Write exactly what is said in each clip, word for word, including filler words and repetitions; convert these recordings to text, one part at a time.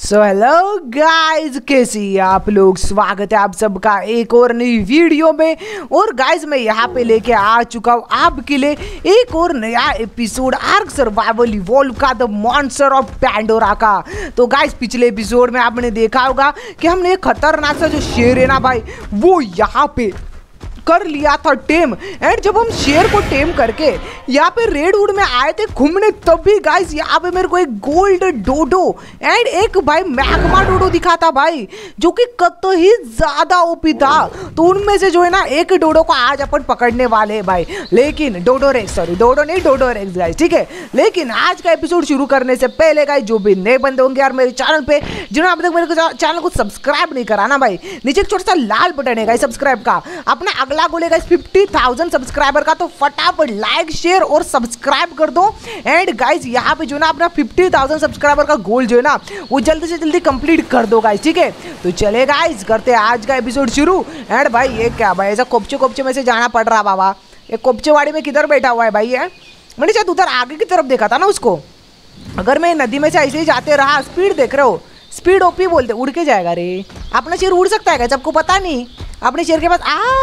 So hello guys, कैसी आप लोग। स्वागत है आप सबका एक और नई वीडियो में। और गाइज मैं यहाँ पे लेके आ चुका हूँ आपके लिए एक और नया एपिसोड आर्क सर्वाइवल इवॉल्व का, द मॉन्स्टर ऑफ पैंडोरा का। तो गाइज पिछले एपिसोड में आपने देखा होगा कि हमने एक खतरनाक सा जो शेर है ना भाई, वो यहाँ पे कर लिया था टेम। एंड जब हम शेर को टेम करके यहाँ पे रेडवुड में आए थे घूमने, तब भी गाइस यहाँ पे मेरे को एक गोल्ड डोडो एंड एक भाई मैग्मा डोडो दिखा था भाई, जो कि कत ही ज्यादा ओपी था। तो उनमें से जो है ना एक डोडो को आज अपन पकड़ने वाले हैं भाई। लेकिन डोडो रेक्स, सॉरी डोडो नहीं डोडो रेक्स गाइस, ठीक है। लेकिन आज का एपिसोड शुरू करने से पहले गाइस, जो भी नए बंदे होंगे यार मेरे चैनल पे, जिन्होंने अभी तक मेरे चैनल को सब्सक्राइब नहीं करा ना भाई, नीचे एक छोटा सा लाल बटन है गाइस सब्सक्राइब का। अपना अगला गोल है गाइस फिफ्टी थाउजेंड सब्सक्राइबर का, तो फटाफट लाइक शेयर और सब्सक्राइब कर दो। एंड गाइस यहाँ पे जो ना अपना फिफ्टी थाउजेंड सब्सक्राइबर का गोल जो है ना, वो जल्दी से जल्दी कंप्लीट कर दो गाइस, ठीक है। तो चले गाइस करते हैं आज का एपिसोड शुरू। एंड भाई ये क्या भाई, ऐसा कोपचे कोपचे में से जाना पड़ रहा बाबा। ये कोपचेवाड़ी में किधर बैठा हुआ है भाई है? मैंने शायद उधर आगे की तरफ देखा था ना उसको। अगर मैं नदी में से ऐसे ही जाते रहा, स्पीड देख रहे हो, स्पीड ओपी बोलते, उड़ के जाएगा रे। अपना शेर उड़ सकता है, सबको पता नहीं। अपने शेर के पास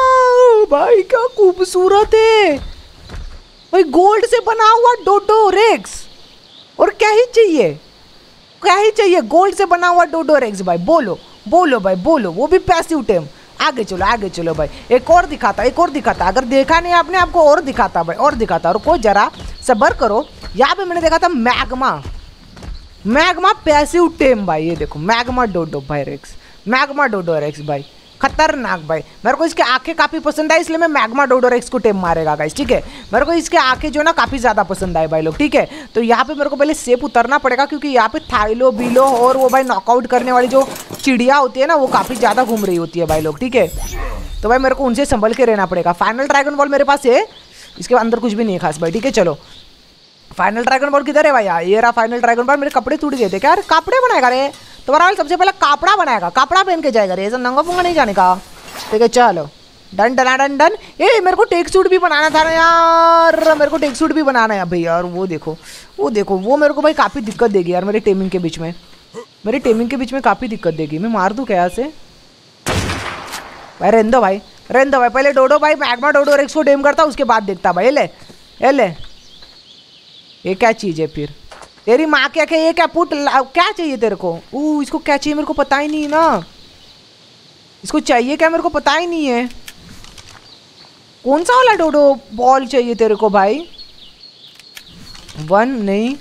आ भाई क्या खूबसूरत है भाई, गोल्ड से बना हुआ डोडो रेक्स। और क्या ही चाहिए, क्या ही चाहिए, गोल्ड से बना हुआ डोडो रेक्स भाई। बोलो बोलो भाई बोलो, वो भी पैसिव टेम। आगे चलो आगे चलो भाई, एक और दिखाता एक और दिखाता। अगर देखा नहीं आपने, आपको और दिखाता भाई, और दिखाता। और कोई जरा सब्र करो। यहाँ पे मैंने देखा था मैग्मा मैग्मा पैसिव टेम भाई। ये देखो मैग्मा डोडो भाई रेक्स, मैग्मा डोडो रेक्स भाई, खतरनाक भाई। मेरे को इसके आंखें काफी पसंद है, इसलिए मैं मैग्मा डोडो रेक्स को टेम मारेगा गाइस, ठीक है। मेरे को इसके आंखें जो ना काफी ज्यादा पसंद आए भाई लोग, ठीक है। तो यहाँ पे मेरे को पहले सेप उतरना पड़ेगा, क्योंकि यहाँ पे थाइलो बिलो और वो भाई नॉकआउट करने वाली जो चिड़िया होती है ना, वो काफी ज्यादा घूम रही होती है भाई लोग, ठीक है। तो भाई मेरे को उनसे संभल के रहना पड़ेगा। फाइनल ड्रैगन बॉल मेरे पास है, इसके अंदर कुछ भी नहीं है खास भाई, ठीक है। चलो फाइनल ड्रैगन बॉल किधर है भाई? यार ये रहा फाइनल ड्रैगन बॉल। मेरे कपड़े टूट गए थे क्या? यार कपड़े बनाएगा रे तुम्हारा वाला, सबसे पहले कपड़ा बनाएगा, कपड़ा पहन के जाएगा रे, ऐसा नंगा फूंगा नहीं जाने का, ठीक है। चलो डन डन डन डन। ए मेरे को टेक सूट भी बनाना था ना यार, मेरे को टेक सूट भी बनाना है भाई यार। वो देखो वो देखो, वो मेरे को भाई काफ़ी दिक्कत देगी यार, मेरे टेमिंग के बीच में, मेरे टेमिंग के बीच में काफ़ी दिक्कत देगी। मैं मार दूँ क्या यहाँ से भाई? रहने दो भाई, रहने दो भाई। पहले डोडो भाई मैग्मा डोडो रेक्स को टेम करता, उसके बाद देखता भाई। ले ए ले, ये क्या चीज़ है फिर? तेरी माँ क्या क्या, ये क्या पुट, क्या चाहिए तेरे को? ऊ इसको क्या चाहिए मेरे को पता ही नहीं ना, इसको चाहिए क्या मेरे को पता ही नहीं है। कौन सा वाला डोडो बॉल चाहिए तेरे को भाई? वन नहीं,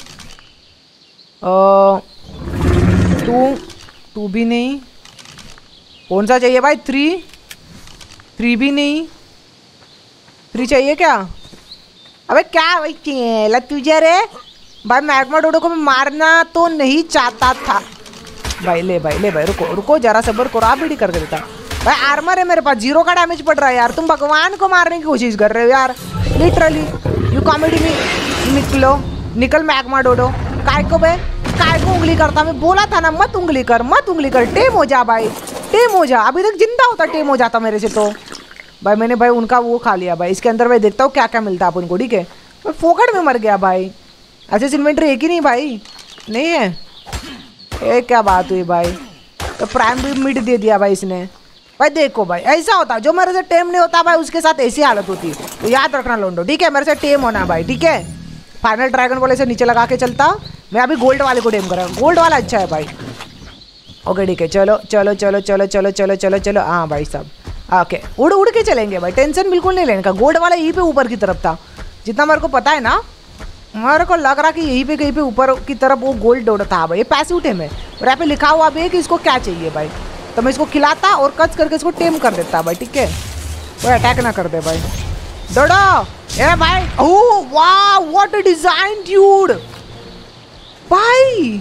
टू टू भी नहीं। कौन सा चाहिए भाई? थ्री थ्री भी नहीं। थ्री चाहिए क्या? अबे क्या भाई चेला तुझे रे भाई? मैग्मा डोडो को मैं मारना तो नहीं चाहता था भाई। ले भाई ले भाई, रुको रुको जरा सब्र करो, आप भी कर देता भाई। आर्मर है मेरे पास, जीरो का डैमेज पड़ रहा है यार। तुम भगवान को मारने की कोशिश कर रहे हो यार, लिटरली। यू कॉमेडी में निकलो, निकल मैग्मा डोडो। काय को बे, काय को उंगली करता? मैं बोला था ना मत उंगली कर, मत उंगली कर। टेम हो जा भाई, टेम हो जा। अभी तक जिंदा होता टेम हो जाता मेरे से तो भाई। मैंने भाई उनका वो खा लिया भाई। इसके अंदर भाई देखता हूँ क्या क्या मिलता है अपन को, ठीक है। मैं फोकट में मर गया भाई। अच्छा इन्वेंट्री एक ही नहीं भाई, नहीं है? ये क्या बात हुई भाई? तो प्राइम भी मिड दे दिया भाई इसने भाई। देखो भाई ऐसा होता, जो मेरे से टेम नहीं होता भाई उसके साथ ऐसी हालत होती है। तो याद रखना लोंडो, ठीक है। मेरे से टेम होना भाई, ठीक है। फाइनल ड्रैगन बॉल ऐसे नीचे लगा के चलता। मैं अभी गोल्ड वाले को टेम करा, गोल्ड वाला अच्छा है भाई। ओके ठीक है, चलो चलो चलो चलो चलो चलो चलो चलो। हाँ भाई साहब ओके, उड़ उड़ के चलेंगे भाई, टेंशन बिल्कुल नहीं लेने का। गोल्ड वाला यहीं पे ऊपर की तरफ था, जितना मेरे को पता है ना। मेरे को लग रहा कि यहीं पे कहीं पे ऊपर की तरफ वो गोल्ड डोडो था भाई। ये पैसिव टेम है और यहाँ पे लिखा हुआ भी है कि इसको क्या चाहिए भाई। तो मैं इसको खिलाता और कच करके इसको टेम कर देता भाई, ठीक है। वो अटैक ना कर दे भाई। डोडो ए भाई, ओह वाह व्हाट अ डिजाइन ड्यूड भाई,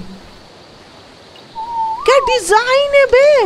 क्या डिजाइन है बे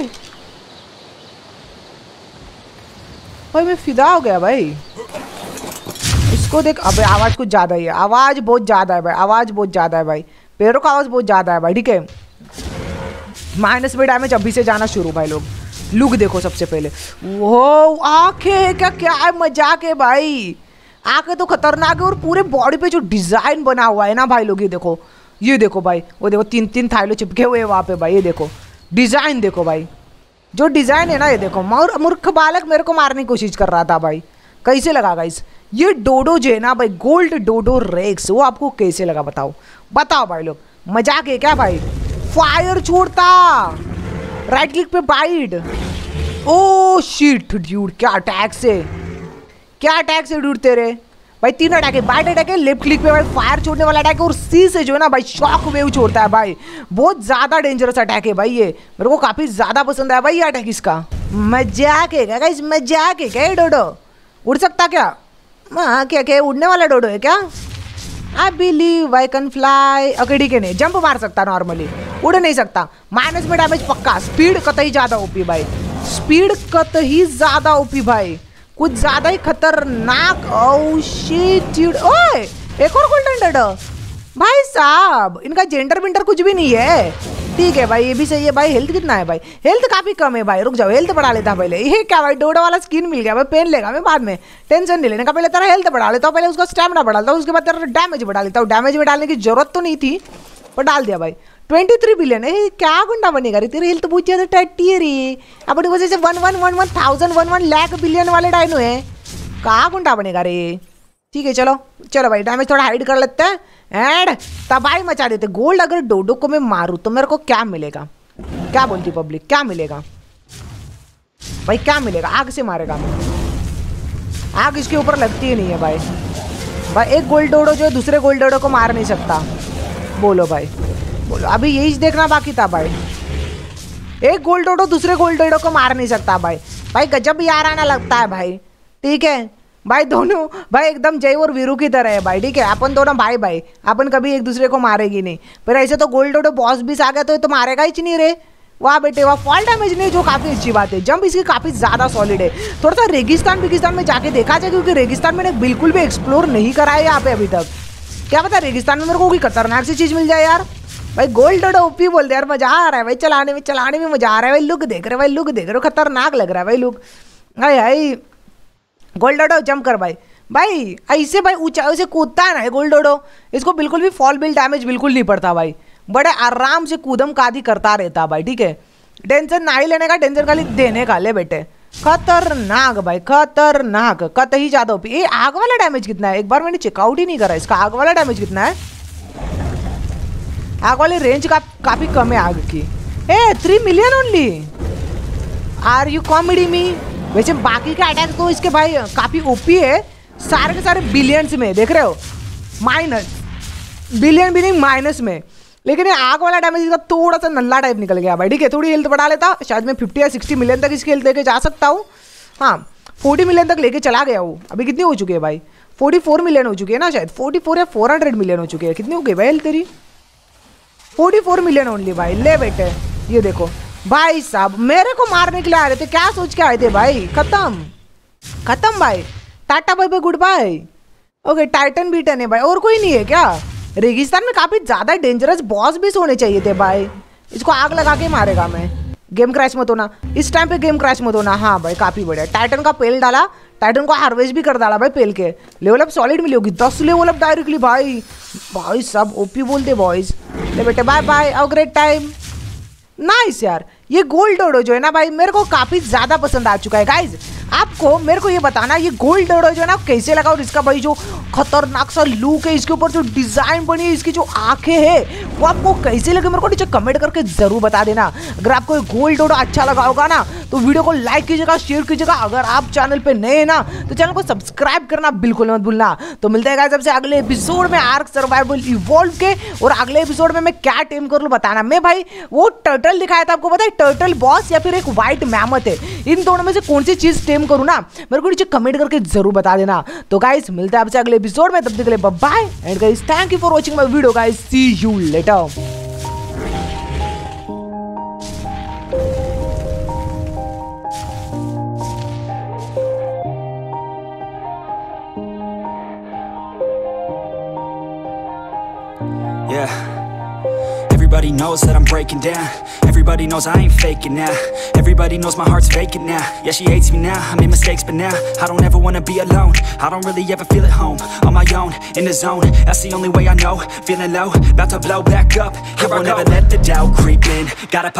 भाई। मैं फिदा हो गया भाई, इसको देख। अबे आवाज कुछ ज्यादा ही है, आवाज बहुत ज्यादा है भाई, आवाज बहुत ज्यादा है भाई। पैरों का आवाज बहुत ज्यादा है भाई, ठीक है। माइनस में डैमेज अभी से जाना शुरू भाई लोग। लुक देखो सबसे पहले, वो आंखें क्या क्या है, मजाक है भाई। आंखें तो खतरनाक है, और पूरे बॉडी पे जो डिजाइन बना हुआ है ना भाई लोग, ये देखो ये देखो भाई, वो देखो तीन तीन थाइलो चिपके हुए हैं वहाँ पे भाई। ये देखो डिजाइन देखो भाई, जो डिजाइन है ना ये देखो। मूर्ख बालक मेरे को मारने की कोशिश कर रहा था भाई। कैसे लगा गाइस ये डोडो जो है ना भाई, गोल्ड डोडो रेक्स, वो आपको कैसे लगा बताओ बताओ भाई लोग। मजाक है क्या भाई? फायर छोड़ता, राइट क्लिक पे बाइट। ओ शिट ड्यूड, क्या अटैक्स है, क्या अटैक्स है ड्यूड तेरे भाई। तीन अटैक है, बाइट अटैक है, लेफ्ट क्लिक पे भाई फायर छोड़ने वाला अटैक है, और सी से जो है ना भाई शॉक वेव छोड़ता है भाई। बहुत ज्यादा डेंजरस अटैक है भाई ये, मेरे को काफी ज्यादा पसंद आया भाई ये अटैक इसका। मजाक है क्या गाइस? मजाक है क्या? डोडो उड़ सकता क्या? हाँ क्या क्या उड़ने वाला डोडो है क्या? I believe I can fly. Okay ठीक है, नहीं जंप मार सकता नॉर्मली, उड़ नहीं सकता। माइनस में डैमेज पक्का। स्पीड कतई ज्यादा ओपी भाई, स्पीड कतई ज्यादा ओपी भाई, कुछ ज्यादा ही खतरनाक। ओह शिट ओए, एक और गोल्डन डोडो भाई साहब। इनका जेंडर विंटर कुछ भी नहीं है। ठीक है भाई, ये भी सही है भाई। हेल्थ कितना है भाई? हेल्थ काफी कम है भाई। रुक जाओ, हेल्थ बढ़ा लेता पहले। ये क्या भाई, डोडो वाला स्किन मिल गया भाई, पहन लेगा मैं बाद में, टेंशन नहीं लेने का। पहले तेरा हेल्थ बढ़ा लेता हूँ, पहले उसका स्टैमिना बढ़ा लेता हूँ, उसके बाद तेरा डैमेज बढ़ा लेता हूँ। डैमेज में डालने की जरूरत तो नहीं थी पर डाल दिया भाई। ट्वेंटी थ्री बिलियन है, क्या गुंडा बनेगा रे? तेरी हेल्थ बहुत ज्यादा टट्टी है रे। अपनी वजह से one one one one thousand one one lakh billion वाले डायनो है, कहाँ गुंडा बनेगा रे? ठीक है चलो चलो भाई, डैमेज थोड़ा हाइड कर लेते हैं एंड तबाही मचा देते। गोल्ड अगर डोडो को मैं मारूं तो मेरे को क्या मिलेगा? क्या बोलती पब्लिक, क्या मिलेगा भाई? क्या मिलेगा? आग से मारेगा मैं, आग इसके ऊपर लगती ही नहीं है भाई। भाई एक गोल्ड डोडो जो है दूसरे गोल्ड डोडो को मार नहीं सकता। बोलो भाई बोलो, अभी यही देखना बाकी था भाई। एक गोल्ड डोडो दूसरे गोल्ड डोडो को मार नहीं सकता भाई। भाई गजब याराना लगता है भाई। ठीक है भाई, दोनों भाई एकदम जय और वीरू की तरह है भाई। ठीक है, अपन दोनों भाई भाई, अपन कभी एक दूसरे को मारेगी नहीं। पर ऐसे तो गोल्ड डोडो बॉस भी आ गया तो ये तो मारेगा ही नहीं रे। वाह बेटे वाह, फॉल डैमेज नहीं, जो काफी अच्छी बात है। जंप इसकी काफी ज्यादा सॉलिड है। थोड़ा सा रेगिस्तान बिगिस्तान में जाके देखा जाए, क्योंकि रेगिस्तान मैंने बिल्कुल भी एक्सप्लोर नहीं करा है यहाँ पे अभी तक। क्या पता रेगिस्तान में मेरे को कोई खतरनाक सी चीज मिल जाए यार। भाई गोल्ड डोडो ओपी बोल दे यार, मजा आ रहा है भाई चलाने में, चलाने में मजा आ रहा है भाई। लुक देख रहे भाई, लुक देख रहे हो, खतरनाक लग रहा है भाई लुक। भाई भाई गोल्ड डोडो जंप कर भाई। भाई ऐसे भाई ऊंचाई से कूदता है ना गोल्ड डोडो, इसको बिल्कुल भी फॉल बिल डैमेज बिल्कुल नहीं पड़ता भाई। बड़े आराम से कूदम कादी करता रहता भाई। ठीक है, टेंशन ना ही लेने का, टेंशन खाली देने का। ले बेटे खतरनाक भाई, खतरनाक कत ही ज्यादा ओपी। ये आग वाला डैमेज कितना है? एक बार मैंने चेकआउट ही नहीं करा इसका। आग वाला डैमेज कितना है? आग वाली रेंज का काफी कम है आग की। A three million only, are you comedy me? वैसे बाकी के अटैक तो इसके भाई काफी ओपी है, सारे के सारे बिलियंस में देख रहे हो, माइनस बिलियन भी नहीं माइनस में। लेकिन ये आग वाला डैमेज इसका थोड़ा सा नल्ला टाइप निकल गया भाई। ठीक है, थोड़ी हेल्थ बढ़ा लेता, शायद मैं फिफ्टी या सिक्सटी मिलियन तक इसकी हेल्थ लेके जा सकता हूँ। हाँ फोर्टी मिलियन तक लेके चला गया हूँ। अभी कितनी हो चुकी है भाई? फोर्टी फोर मिलियन हो चुकी है ना शायद, फोर्टी फोर या फोर हंड्रेड मिलियन हो चुकी है। कितनी हो गई भाई हेल्थ तेरी? फोर्टी फोर मिलियन ओनली भाई। ले बेटे ये देखो भाई साहब, मेरे को मारने के लिए आ रहे थे, क्या सोच के आए थे भाई? खत्म खत्म भाई, tata bye bye goodbye. Okay titan beaten है भाई, और कोई नहीं है क्या? रेगिस्तान में काफी ज्यादा डेंजरस बॉस भी सोने चाहिए थे भाई। इसको आग लगा के मारेगा मैं। गेम क्रैश मत होना इस टाइम पे, गेम क्रैश मत होना। हाँ भाई काफी बढ़िया, टाइटन का पेल डाला, टाइटन को हार्वेस्ट भी कर डाला भाई पेल के। लेवल अप सॉलिड मिली होगी, दस लेवल अप डायरेक्टली भाई। भाई सब ओपी बोलते बॉयज। ले बेटे bye bye, have great time. Nice यार, ये गोल्ड डोडो जो है ना भाई मेरे को काफी ज्यादा पसंद आ चुका है। गाइज आपको मेरे को ये बताना, ये गोल्ड डोडो जो है ना कैसे लगा, और इसका भाई जो खतरनाक सा लुक है, इसके ऊपर जो डिजाइन बनी है, इसकी जो आंखें हैं वो आपको कैसे लगे मेरे को नीचे कमेंट करके जरूर बता देना। अगर आपको ये गोल्ड डोडो अच्छा लगा होगा ना तो वीडियो को लाइक कीजिएगा, शेयर कीजिएगा। अगर आप चैनल पे नए हैं ना तो चैनल को सब्सक्राइब करना बिल्कुल मत भूलना। तो मिलते हैं गाइस सबसे अगले एपिसोड में आर्क सर्वाइवल इवॉल्व के, और अगले एपिसोड में मैं क्या टेम कर लूं बताना। मैं भाई वो टर्टल दिखाया था आपको, पता है टर्टल बॉस या फिर एक व्हाइट मैमथ है, इन दोनों में से कौन सी चीज टेम करूं ना मेरे को नीचे कमेंट करके जरूर बता देना। तो गाइस मिलते हैं आपसे अगले एपिसोड में, तब तक के लिए bye bye and guys thank you for watching my video guys, see you later. Yeah. Every Everybody knows that I'm breaking down. Everybody knows I ain't faking now. Everybody knows my heart's vacant now. Yeah, she hates me now, I made mistakes but now I don't ever wanna be alone. I don't really ever feel at home. On my own, in the zone, that's the only way I know. Feeling low, about to blow back up. Here I won't ever let the doubt creep in. Gotta